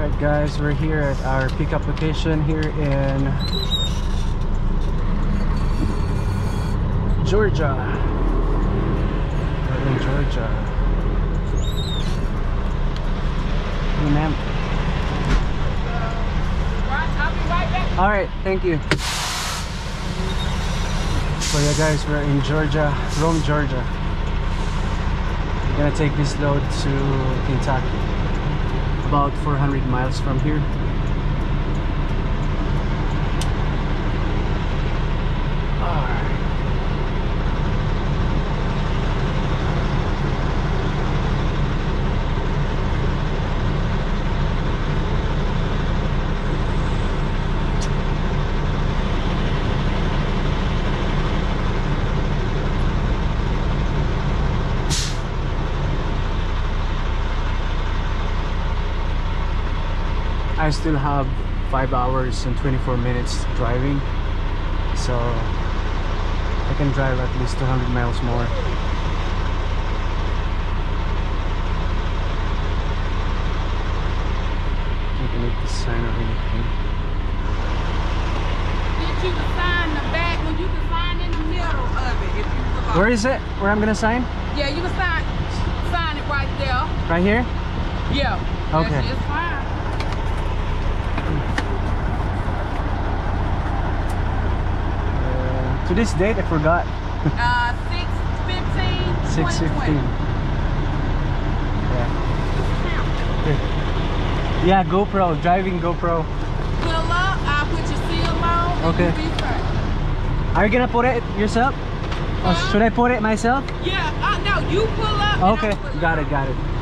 Alright guys, we're here at our pickup location here in Georgia. We're in Georgia. Hey ma'am. I'll be right back. Alright, thank you. So yeah guys, we're in Georgia, Rome, Georgia. We're gonna take this load to Kentucky. About 400 miles from here. Alright. I still have 5 hours and 24 minutes driving, so I can drive at least 200 miles more. I can make this sign or anything. Did you sign the back when you can sign in the middle of it if you look Where is it? Where I'm gonna sign? Yeah, you can sign it right there. Right here? Yeah. Okay. It's fine. To this date, I forgot. 6/15, 6/15. 2020. Yeah. Yeah, GoPro, driving GoPro. Pull up, I'll put your seal on. Okay. And you be fine. Are you gonna put it yourself? Or should I put it myself? Yeah, no, you pull up. Okay, got it, got it.